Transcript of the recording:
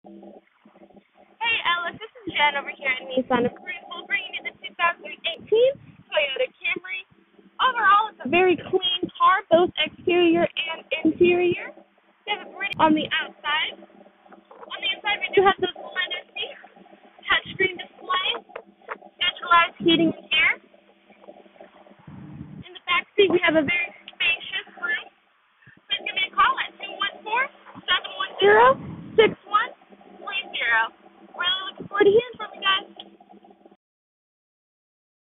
Hey Alice, this is Jen over here at Nissan Appraisal, bringing you the 2018 Toyota Camry. Overall, it's a very clean car, both exterior and interior. We have a pretty on the outside. On the inside, we do have those leather seats, touchscreen display, centralized heating and air. In the back seat, we have a very spacious room. Please give me a call at 214-710-6130. Really looking forward to hearing